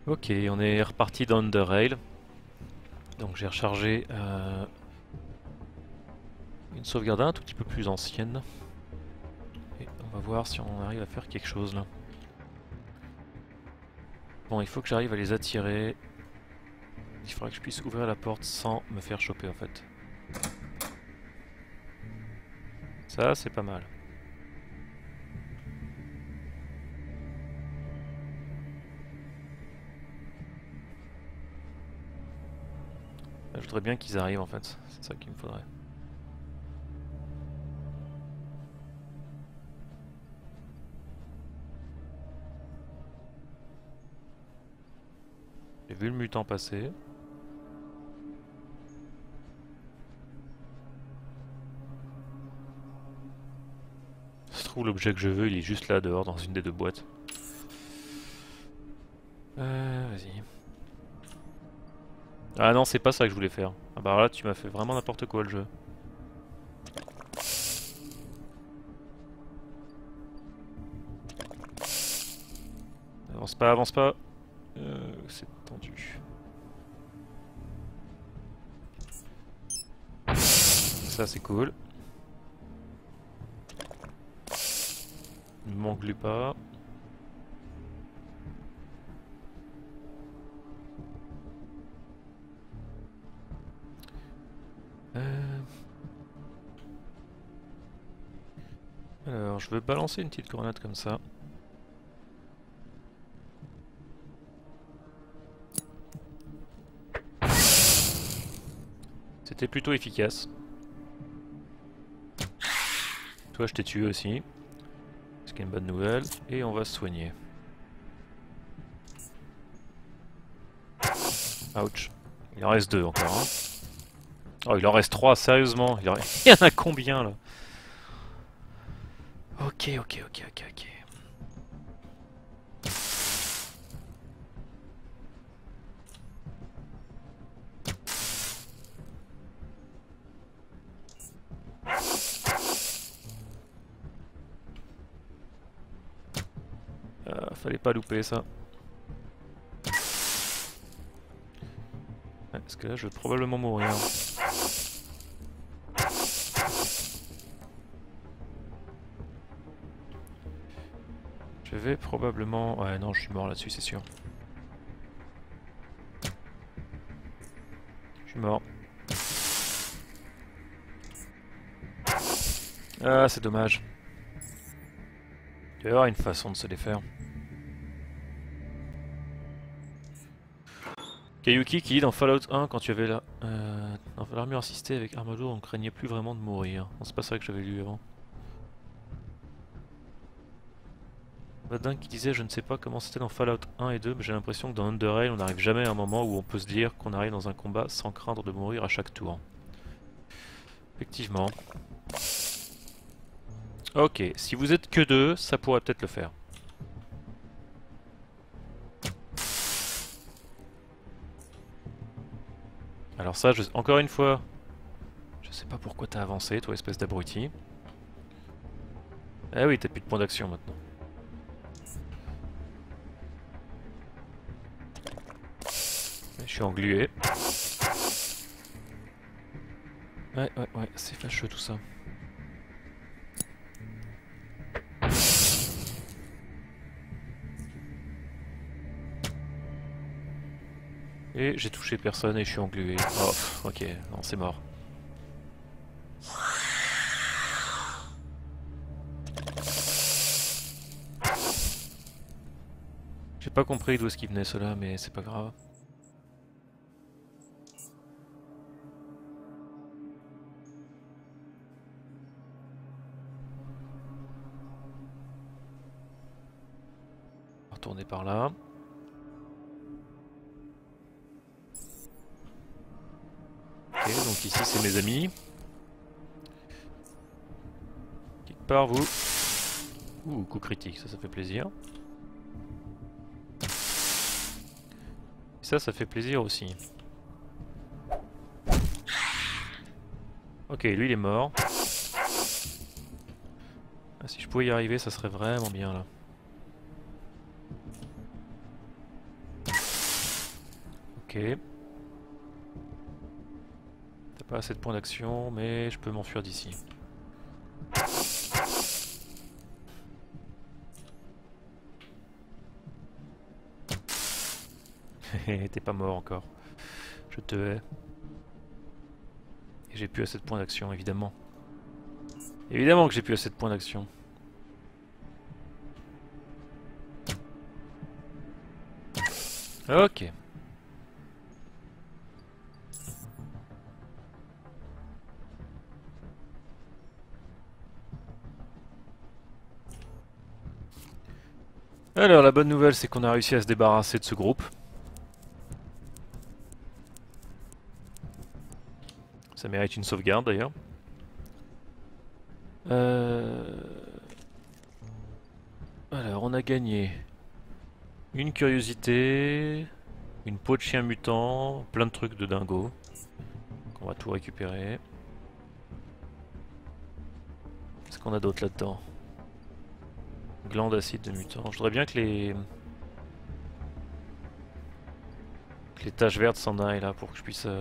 Ok, on est reparti dans Underrail. Donc j'ai rechargé une sauvegarde un tout petit peu plus ancienne. Et on va voir si on arrive à faire quelque chose là. Bon, il faut que j'arrive à les attirer. Il faudra que je puisse ouvrir la porte sans me faire choper en fait. Ça, c'est pas mal. Là, je voudrais bien qu'ils arrivent en fait. C'est ça qu'il me faudrait. J'ai vu le mutant passer. Ça se trouve, l'objet que je veux, il est juste là dehors dans une des deux boîtes. Vas-y. Ah non, c'est pas ça que je voulais faire. Ah bah là, tu m'as fait vraiment n'importe quoi le jeu. Avance pas, avance pas. C'est tendu. Ça, c'est cool. Ne m'englue pas. Alors, je veux balancer une petite grenade comme ça. C'était plutôt efficace. Toi, je t'ai tué aussi. Ce qui est une bonne nouvelle. Et on va se soigner. Ouch. Il en reste deux encore. Hein. Oh, il en reste trois, sérieusement. Il y en a combien là? Ok, ok, ok, ok, ok. Fallait pas louper ça. Ouais, parce que là, je vais probablement mourir. Je vais probablement... Ouais, non, je suis mort là-dessus, c'est sûr. Je suis mort. Ah, c'est dommage. Il doit y avoir une façon de se les faire. Kayuki qui dit dans Fallout 1, quand tu avais dans l'armure assistée avec arme lourde, on craignait plus vraiment de mourir. Non, c'est pas ça que j'avais lu avant. Vadin qui disait je ne sais pas comment c'était dans Fallout 1 et 2, mais j'ai l'impression que dans Underrail, on n'arrive jamais à un moment où on peut se dire qu'on arrive dans un combat sans craindre de mourir à chaque tour. Effectivement. Ok, si vous êtes que deux, ça pourrait peut-être le faire. Alors ça, encore une fois, je sais pas pourquoi t'as avancé, toi espèce d'abruti. Ah oui, t'as plus de points d'action maintenant. Je suis englué. Ouais, c'est fâcheux tout ça. Et j'ai touché personne et je suis englué. Oh, ok, non, c'est mort. J'ai pas compris d'où est-ce qu'il venait cela, mais c'est pas grave. On va retourner par là. Ok, donc ici c'est mes amis. Quelque part vous. Ouh, coup critique, ça fait plaisir. Et ça fait plaisir aussi. Ok, lui il est mort. Ah, si je pouvais y arriver, ça serait vraiment bien là. Ok. T'as pas assez de points d'action, mais je peux m'enfuir d'ici. T'es pas mort encore. Je te hais. Et j'ai plus assez de points d'action, évidemment. Évidemment que j'ai plus assez de points d'action. Ok. Alors la bonne nouvelle c'est qu'on a réussi à se débarrasser de ce groupe. Ça mérite une sauvegarde d'ailleurs. Alors on a gagné une curiosité, une peau de chien mutant, plein de trucs de dingo. On va tout récupérer. Qu'est-ce qu'on a d'autre là-dedans? Gland d'acide de mutant. Je voudrais bien que les taches vertes s'en aillent là pour que je puisse...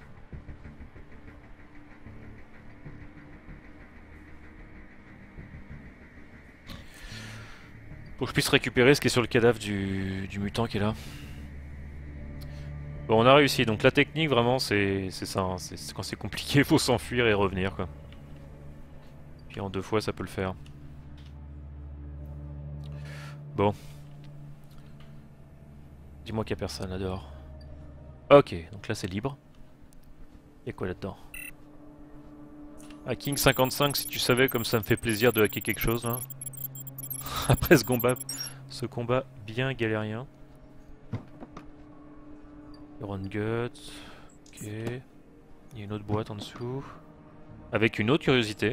Pour que je puisse récupérer ce qui est sur le cadavre du mutant qui est là. Bon, on a réussi. Donc la technique, vraiment, c'est ça. Hein. Quand c'est compliqué, il faut s'enfuir et revenir, quoi. Puis en 2 fois, ça peut le faire. Bon. Dis-moi qu'il n'y a personne là dehors. Ok, donc là c'est libre. Y'a quoi là-dedans? Hacking 55, si tu savais comme ça me fait plaisir de hacker quelque chose, hein. Après ce combat bien galérien. Run Gut. Ok. Il y a une autre boîte en dessous. Avec une autre curiosité.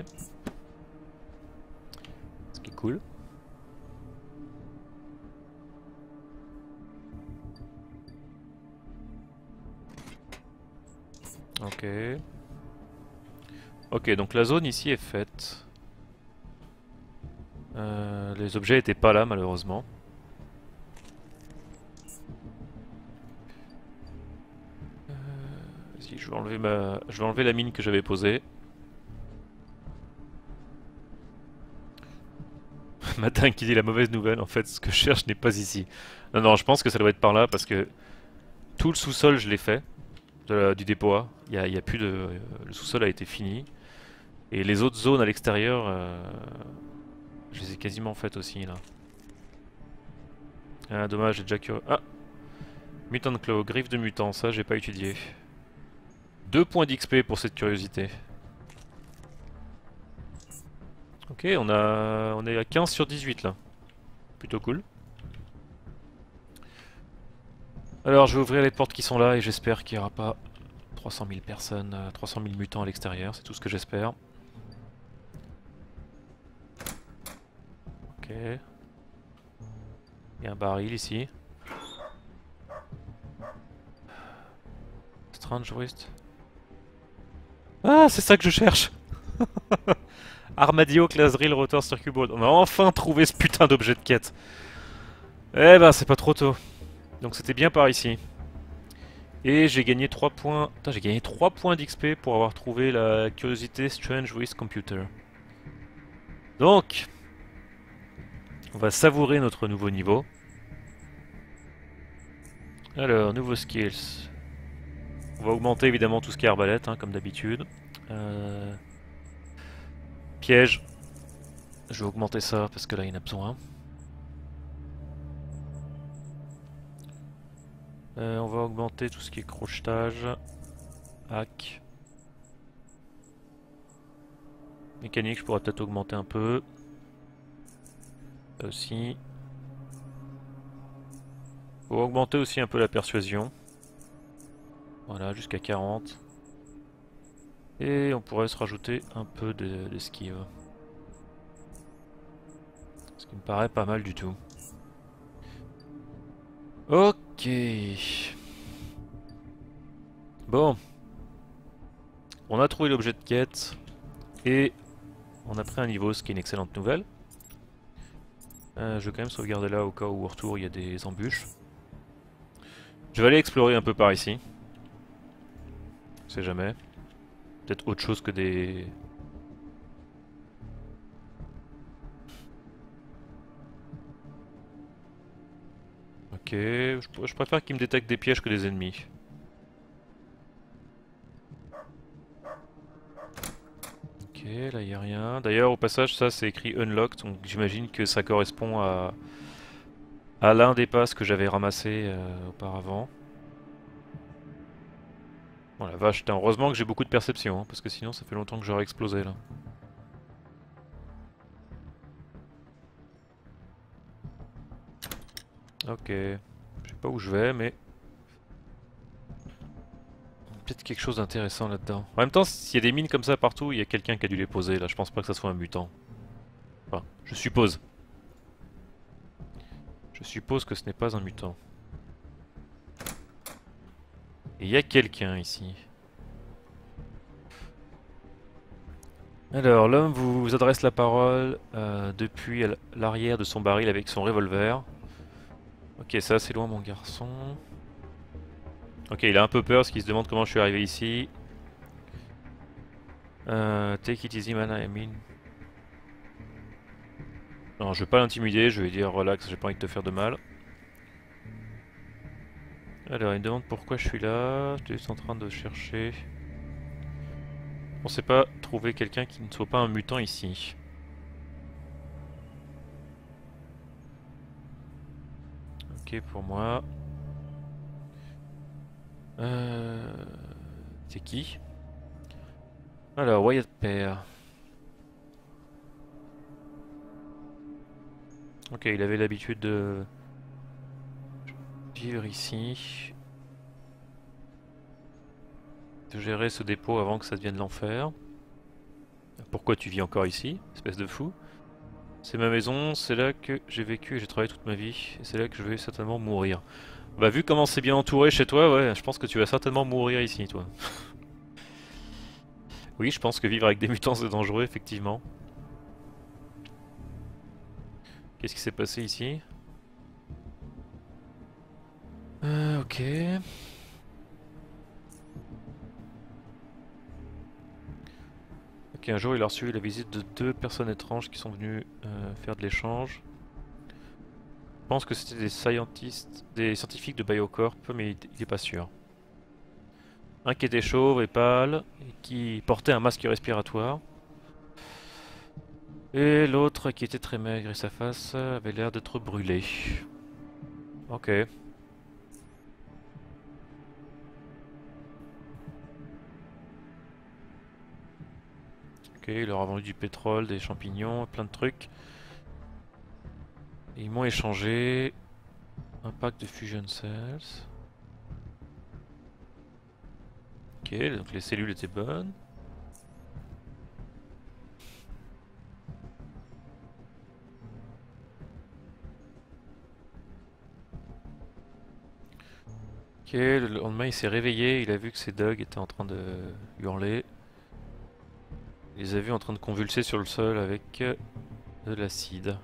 Ce qui est cool. Ok. Ok, donc la zone ici est faite. Les objets étaient pas là malheureusement. Si je vais enlever la mine que j'avais posée. Matin qui dit la mauvaise nouvelle, en fait ce que je cherche n'est pas ici. Non non, je pense que ça doit être par là parce que tout le sous-sol je l'ai fait du dépôt A. Il y a plus de le sous-sol a été fini et les autres zones à l'extérieur je les ai quasiment faites aussi là. Ah dommage, j'ai déjà que... Ah, Mutant Claw, griffe de mutant, ça j'ai pas étudié. 2 points d'XP pour cette curiosité. Ok, on est à 15 sur 18 là. Plutôt cool. Alors je vais ouvrir les portes qui sont là et j'espère qu'il n'y aura pas 300 000 personnes, 300 000 mutants à l'extérieur, c'est tout ce que j'espère. Ok. Il y a un baril ici. Strange Wrist. Ah, c'est ça que je cherche. Armadillo, Class Drill, Rotor, Circuit Board. On a enfin trouvé ce putain d'objet de quête. Eh ben, c'est pas trop tôt. Donc c'était bien par ici. Et j'ai gagné 3 points... Putain, j'ai gagné 3 points d'XP pour avoir trouvé la curiosité Strange Wrist Computer. Donc, on va savourer notre nouveau niveau. Alors, nouveaux skills. On va augmenter évidemment tout ce qui est arbalète, hein, comme d'habitude. Piège. Je vais augmenter ça parce que là il y en a besoin. On va augmenter tout ce qui est crochetage. Hack. Mécanique, je pourrais peut-être augmenter un peu. Ça aussi. Faut augmenter aussi un peu la persuasion. Voilà, jusqu'à 40. Et on pourrait se rajouter un peu d'esquive. Ce qui me paraît pas mal du tout. Ok. Bon. On a trouvé l'objet de quête. Et on a pris un niveau, ce qui est une excellente nouvelle. Je vais quand même sauvegarder là au cas où au retour il y a des embûches. Je vais aller explorer un peu par ici. On sait jamais. Peut-être autre chose que des... Ok, je préfère qu'ils me détectent des pièges que des ennemis. Ok, là il a rien. D'ailleurs, au passage, ça c'est écrit unlocked, donc j'imagine que ça correspond à l'un des passes que j'avais ramassé auparavant. Bon la vache, putain, heureusement que j'ai beaucoup de perception, hein, parce que sinon ça fait longtemps que j'aurais explosé là. Ok, je sais pas où je vais, mais peut-être quelque chose d'intéressant là-dedans. En même temps, s'il y a des mines comme ça partout, il y a quelqu'un qui a dû les poser là. Je pense pas que ça soit un mutant. Enfin, je suppose. Je suppose que ce n'est pas un mutant. Et il y a quelqu'un ici. Alors, l'homme vous adresse la parole depuis l'arrière de son baril avec son revolver. Ok, ça c'est loin mon garçon. Ok, il a un peu peur parce qu'il se demande comment je suis arrivé ici. Take it easy man, I mean. Non, je vais pas l'intimider, je vais dire relax, j'ai pas envie de te faire de mal. Alors, il me demande pourquoi je suis là. J'étais juste en train de chercher. On sait pas trouver quelqu'un qui ne soit pas un mutant ici. Ok pour moi. Euh... C'est qui? Alors, Wyatt Pair. Ok, il avait l'habitude de vivre ici. De gérer ce dépôt avant que ça devienne l'enfer. Pourquoi tu vis encore ici, espèce de fou? C'est ma maison, c'est là que j'ai vécu et j'ai travaillé toute ma vie. Et c'est là que je vais certainement mourir. Bah vu comment c'est bien entouré chez toi, ouais, je pense que tu vas certainement mourir ici, toi. Oui, je pense que vivre avec des mutants c'est dangereux, effectivement. Qu'est-ce qui s'est passé ici? Ok. Ok, un jour il a reçu la visite de deux personnes étranges qui sont venues faire de l'échange. Je pense que c'était des scientifiques de Biocorp, mais il est pas sûr. Un qui était chauve et pâle, et qui portait un masque respiratoire. Et l'autre qui était très maigre et sa face avait l'air d'être brûlée. Ok. Ok, il leur a vendu du pétrole, des champignons, plein de trucs. Et ils m'ont échangé un pack de Fusion Cells. Ok, donc les cellules étaient bonnes. Ok, le lendemain il s'est réveillé, il a vu que ses dogs étaient en train de hurler. Il les a vus en train de convulser sur le sol avec de l'acide.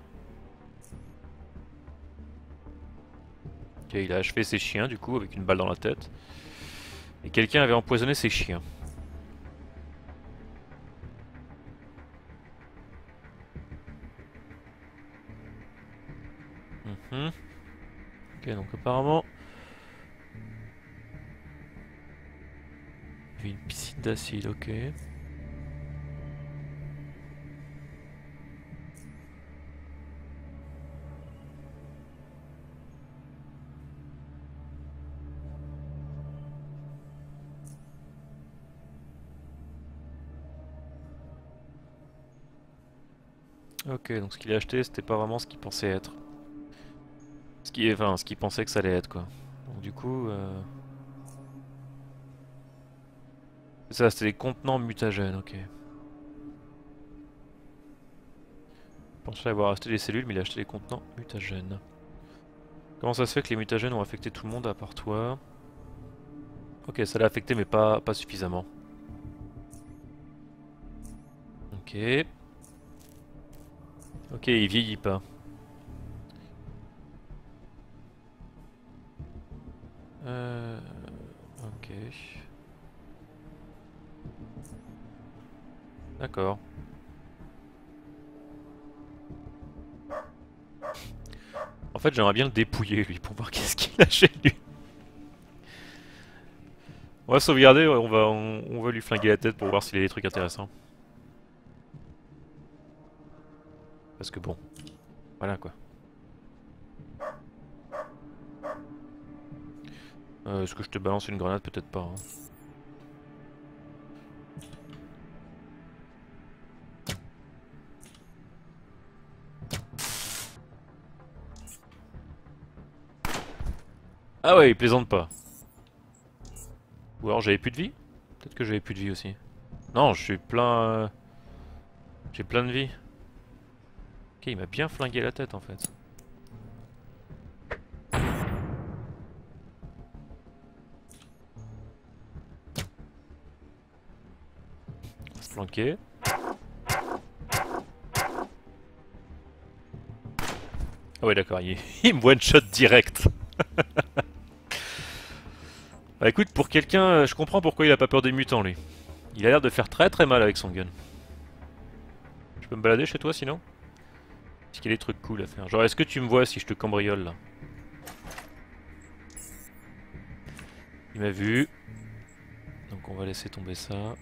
Ok, il a achevé ses chiens du coup avec une balle dans la tête. Et quelqu'un avait empoisonné ses chiens. Mhm. Ok, donc apparemment... Il y avait une piscine d'acide, ok. Ok, donc ce qu'il a acheté, c'était pas vraiment ce qu'il pensait être. Enfin, ce qu'il pensait que ça allait être, quoi. Donc du coup... Ça, c'était des contenants mutagènes, ok. Il pensait avoir acheté les cellules, mais il a acheté les contenants mutagènes. Comment ça se fait que les mutagènes ont affecté tout le monde à part toi? Ok, ça l'a affecté, mais pas suffisamment. Ok. Ok, il vieillit pas. Ok. D'accord. En fait, j'aimerais bien le dépouiller, lui, pour voir qu'est-ce qu'il a chez lui. On va sauvegarder, on va lui flinguer la tête pour voir s'il a des trucs intéressants. Parce que bon, voilà quoi. Est-ce que je te balance une grenade? Peut-être pas. Hein. Ah ouais, il plaisante pas. Ou alors j'avais plus de vie? Peut-être que j'avais plus de vie aussi. Non, je suis plein... J'ai plein de vie. Ok, il m'a bien flingué la tête en fait. On va se planquer. Ah ouais d'accord, il me one-shot direct. Bah écoute, pour quelqu'un, je comprends pourquoi il a pas peur des mutants lui. Il a l'air de faire très très mal avec son gun. Je peux me balader chez toi sinon? Est-ce qu'il y a des trucs cool à faire? Genre est-ce que tu me vois si je te cambriole là? Il m'a vu. Donc on va laisser tomber ça.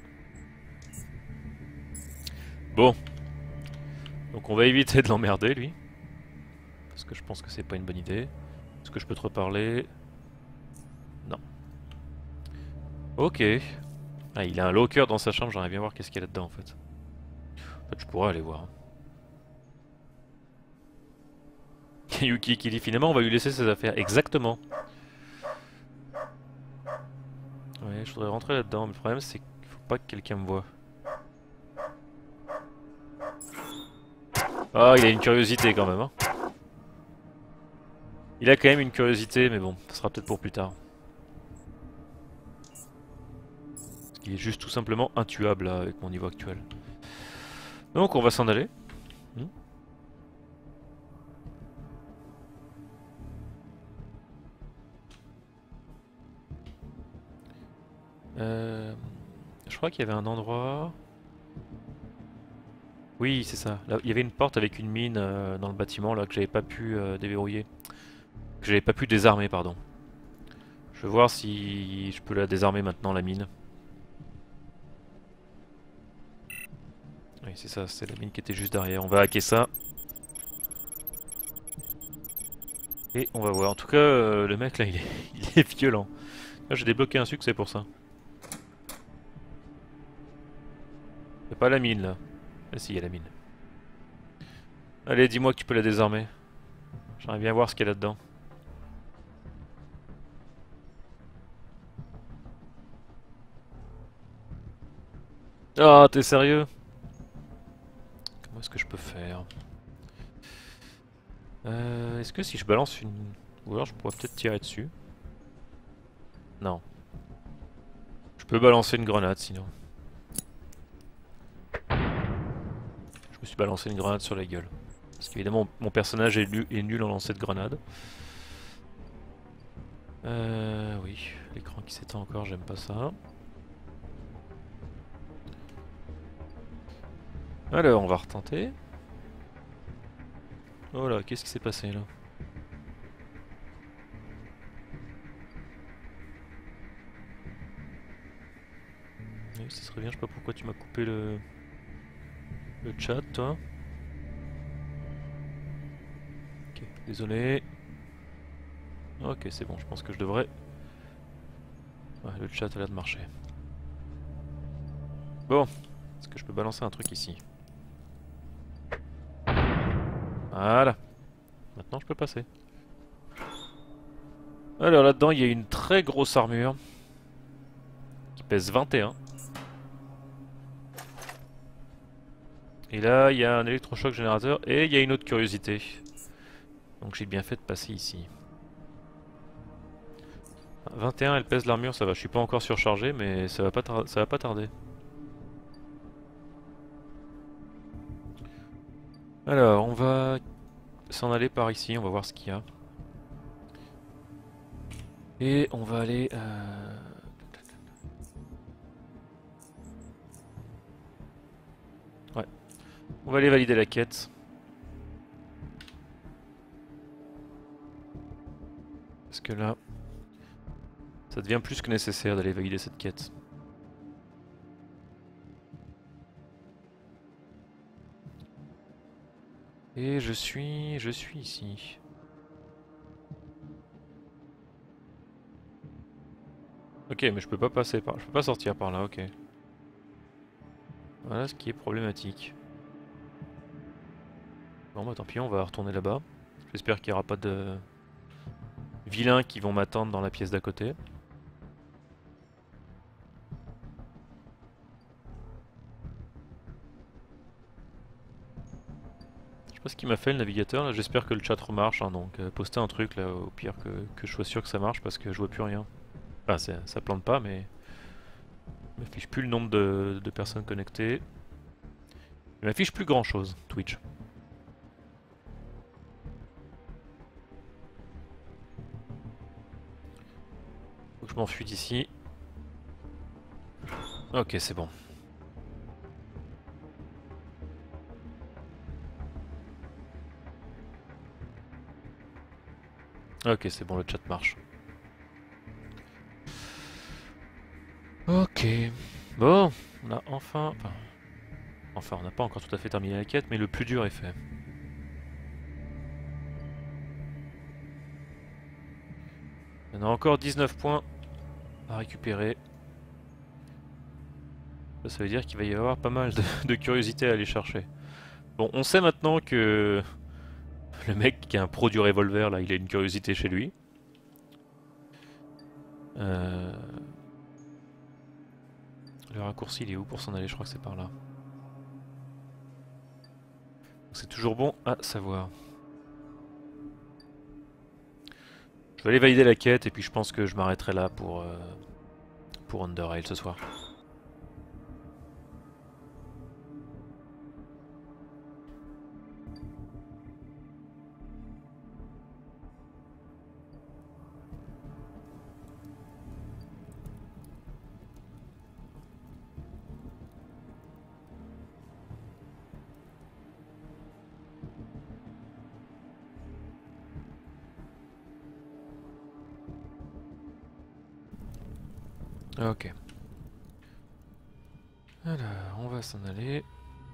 Bon. Donc on va éviter de l'emmerder lui. Parce que je pense que c'est pas une bonne idée. Est-ce que je peux te reparler? Non. Ok. Ah, il a un locker dans sa chambre, j'aimerais bien voir qu'est-ce qu'il y a là-dedans en fait. En fait, je pourrais aller voir. Yuki qui dit finalement on va lui laisser ses affaires. Exactement. Ouais, je voudrais rentrer là-dedans, mais le problème c'est qu'il faut pas que quelqu'un me voie. Ah, il a une curiosité quand même. Hein. Il a quand même une curiosité, mais bon, ça sera peut-être pour plus tard. Parce qu'il est juste tout simplement intuable là, avec mon niveau actuel. Donc on va s'en aller. Hmm. Je crois qu'il y avait un endroit... Oui, c'est ça. Là, il y avait une porte avec une mine dans le bâtiment là que j'avais pas pu déverrouiller. Que j'avais pas pu désarmer, pardon. Je vais voir si je peux la désarmer maintenant, la mine. Oui, c'est ça, c'est la mine qui était juste derrière. On va hacker ça. Et on va voir. En tout cas, le mec là, il est violent. Là, j'ai débloqué un succès pour ça. C'est pas la mine là. Ah si, il y a la mine. Allez, dis-moi que tu peux la désarmer. J'aimerais bien voir ce qu'il y a là-dedans. Ah, t'es sérieux? Comment est-ce que je peux faire? Est-ce que si je balance une... Ou alors je pourrais peut-être tirer dessus. Non. Je peux balancer une grenade sinon. Je me suis balancé une grenade sur la gueule. Parce qu'évidemment mon personnage est nul en lancer de grenade. Oui, l'écran qui s'éteint encore, j'aime pas ça. Alors, on va retenter. Oh là, qu'est-ce qui s'est passé là? Oui, ça serait bien, je sais pas pourquoi tu m'as coupé le chat, toi. Ok, désolé. Ok, c'est bon, je pense que je devrais... Ouais, le chat a l'air de marcher. Bon, est-ce que je peux balancer un truc ici? Voilà. Maintenant je peux passer. Alors là-dedans il y a une très grosse armure qui pèse 21. Et là il y a un électrochoc générateur et il y a une autre curiosité. Donc j'ai bien fait de passer ici. 21 elle pèse l'armure, ça va, je suis pas encore surchargé mais ça va pas tarder. Alors on va s'en aller par ici, on va voir ce qu'il y a. Et on va aller... Ouais. On va aller valider la quête. Parce que là... Ça devient plus que nécessaire d'aller valider cette quête. Et je suis ici. Ok, mais je peux pas passer par... Je peux pas sortir par là, ok. Voilà ce qui est problématique. Bon bah tant pis, on va retourner là-bas. J'espère qu'il n'y aura pas de vilains qui vont m'attendre dans la pièce d'à côté. Je sais pas ce qu'il m'a fait le navigateur, là. J'espère que le chat remarche, hein, donc postez un truc là, au pire que je sois sûr que ça marche parce que je vois plus rien. Enfin, ça plante pas, mais il m'affiche plus le nombre de personnes connectées. Il m'affiche plus grand chose, Twitch. Faut que je m'enfuis d'ici. Ok, c'est bon. Ok, c'est bon, le chat marche. Ok. Bon, on a enfin... Enfin, on n'a pas encore tout à fait terminé la quête, mais le plus dur est fait. On a encore 19 points à récupérer. Ça veut dire qu'il va y avoir pas mal de curiosité à aller chercher. Bon, on sait maintenant que le mec qui est un pro du revolver, là, il a une curiosité chez lui. Le raccourci, il est où pour s'en aller? Je crois que c'est par là. C'est toujours bon à savoir. Je vais aller valider la quête et puis je pense que je m'arrêterai là pour Underrail ce soir. Ok. Alors, on va s'en aller.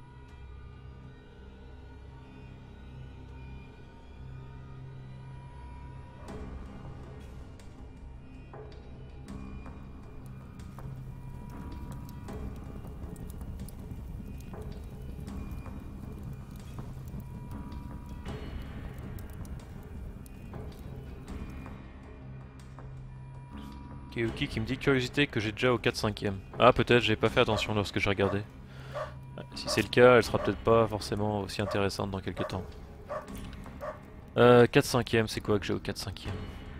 Keuki qui me dit curiosité que j'ai déjà au 4/5e. Ah peut-être, j'ai pas fait attention lorsque j'ai regardé. Si c'est le cas, elle sera peut-être pas forcément aussi intéressante dans quelques temps. 4/5e, c'est quoi que j'ai au 4/5e?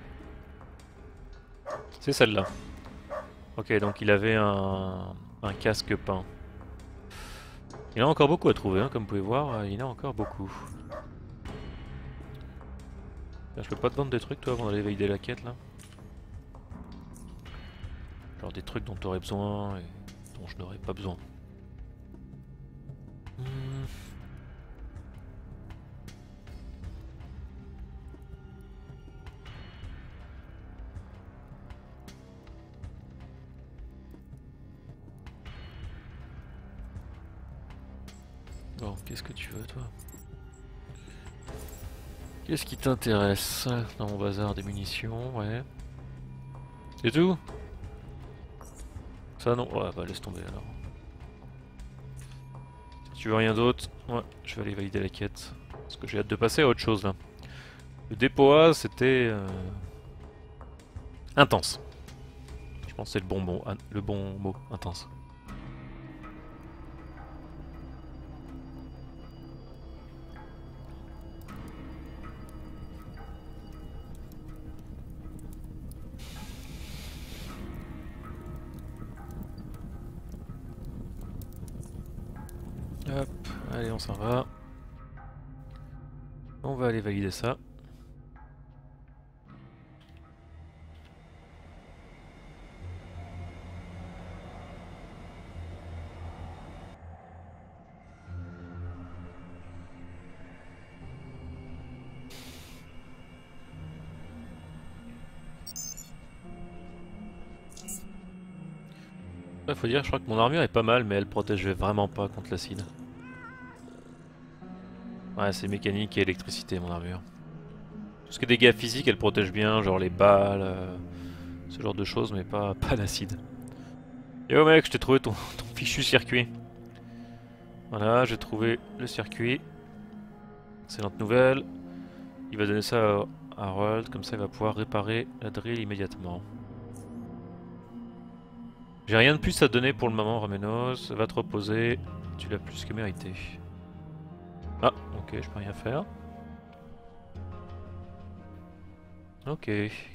C'est celle-là. Ok, donc il avait un casque peint. Il y en a encore beaucoup à trouver, hein, comme vous pouvez voir, il y en a encore beaucoup. Je peux pas te vendre des trucs toi avant d'aller valider la quête là? Genre des trucs dont tu aurais besoin et dont je n'aurais pas besoin. Bon, qu'est-ce que tu veux toi? Qu'est-ce qui t'intéresse dans mon bazar des munitions? Ouais. C'est tout? Ça non? Ouais, bah laisse tomber alors. Si tu veux rien d'autre, ouais, je vais aller valider la quête. Parce que j'ai hâte de passer à autre chose là. Le dépôt A, c'était intense. Je pense que c'est le bon mot, intense. Hop, allez on s'en va. On va aller valider ça. Ouais, faut dire, je crois que mon armure est pas mal, mais elle protège vraiment pas contre l'acide. Ouais, c'est mécanique et électricité mon armure. Tout ce qui est dégâts physiques, elle protège bien, genre les balles, ce genre de choses, mais pas l'acide. Yo mec, je t'ai trouvé ton fichu circuit. Voilà, j'ai trouvé le circuit. Excellente nouvelle. Il va donner ça à Harold, comme ça il va pouvoir réparer la drill immédiatement. J'ai rien de plus à te donner pour le moment, Ramenos. Va te reposer, tu l'as plus que mérité. Ah, ok, je peux rien faire. Ok.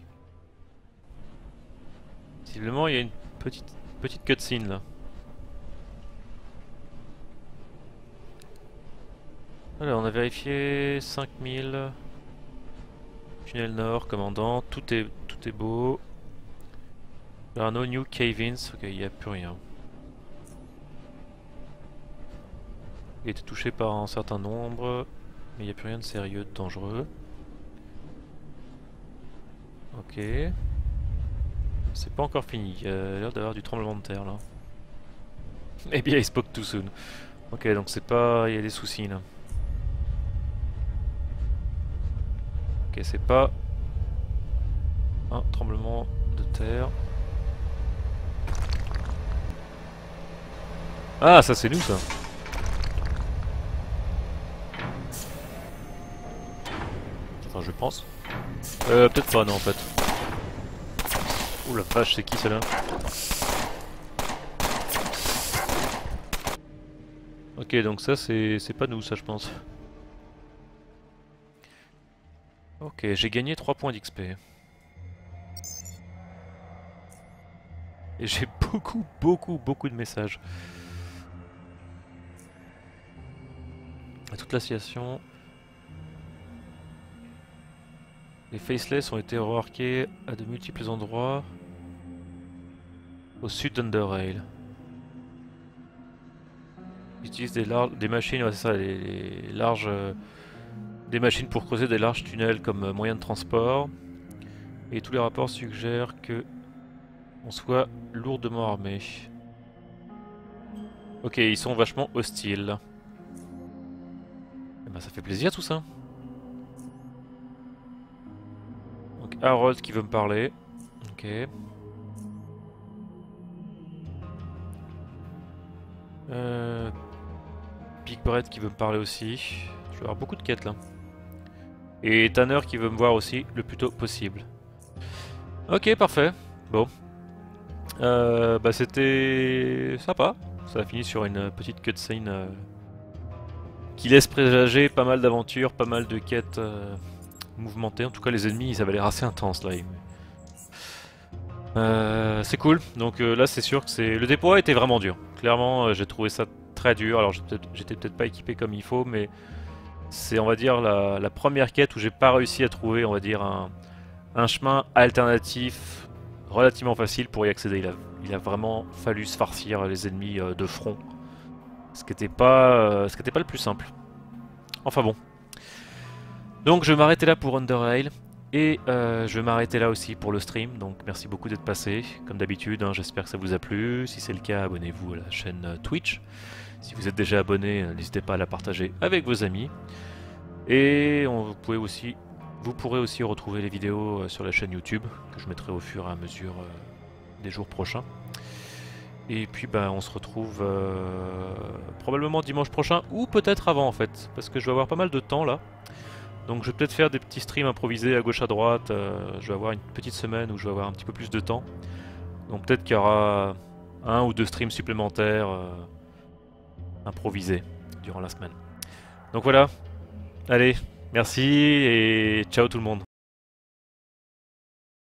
Visiblement, il y a une petite cutscene là. Alors, on a vérifié 5000. Tunnel nord, commandant, tout est beau. There are no new cave-ins, ok, il n'y a plus rien. Il a été touché par un certain nombre, mais il n'y a plus rien de sérieux, de dangereux. Ok. C'est pas encore fini, il y a l'air d'avoir du tremblement de terre là. Eh bien, il spoke too soon. Ok, donc c'est pas... il y a des soucis là. Ok, c'est pas un tremblement de terre. Ah, ça c'est nous ça. Enfin, je pense. Peut-être pas, non en fait. Ouh la vache, c'est qui celle-là? Ok, donc ça c'est pas nous ça je pense. Ok, j'ai gagné 3 points d'XP. Et j'ai beaucoup de messages. À toute la station. Les Faceless ont été remarqués à de multiples endroits au sud d'Underrail. Ils utilisent des machines, ouais, c'est ça, les larges... des machines pour creuser des larges tunnels comme moyen de transport. Et tous les rapports suggèrent que on soit lourdement armé. Ok, ils sont vachement hostiles. Eh ben, ça fait plaisir tout ça. Donc Harold qui veut me parler. Ok. Big Brett qui veut me parler aussi. Je vais avoir beaucoup de quêtes là. Et Tanner qui veut me voir aussi le plus tôt possible. Ok, parfait. Bon. Bah c'était sympa. Ça a fini sur une petite cutscene qui laisse présager pas mal d'aventures, pas mal de quêtes mouvementées. En tout cas, les ennemis, ils avaient l'air assez intenses là. C'est cool. Donc là, c'est sûr que c'est le dépôt était vraiment dur. Clairement, j'ai trouvé ça très dur. Alors, j'étais peut-être pas équipé comme il faut, mais c'est, on va dire, la première quête où j'ai pas réussi à trouver, on va dire, un chemin alternatif relativement facile pour y accéder. Il a vraiment fallu se farcir les ennemis de front. Ce qui n'était pas le plus simple. Enfin bon. Donc je vais m'arrêter là pour Underrail. Et je vais m'arrêter là aussi pour le stream. Donc merci beaucoup d'être passé. Comme d'habitude, hein, j'espère que ça vous a plu. Si c'est le cas, abonnez-vous à la chaîne Twitch. Si vous êtes déjà abonné, n'hésitez pas à la partager avec vos amis. Et vous pourrez aussi retrouver les vidéos sur la chaîne YouTube, que je mettrai au fur et à mesure des jours prochains. Et puis bah, on se retrouve probablement dimanche prochain, ou peut-être avant en fait, parce que je vais avoir pas mal de temps là. Donc je vais peut-être faire des petits streams improvisés à gauche à droite, je vais avoir une petite semaine où je vais avoir un petit peu plus de temps. Donc peut-être qu'il y aura un ou deux streams supplémentaires improvisés durant la semaine. Donc voilà, allez, merci et ciao tout le monde.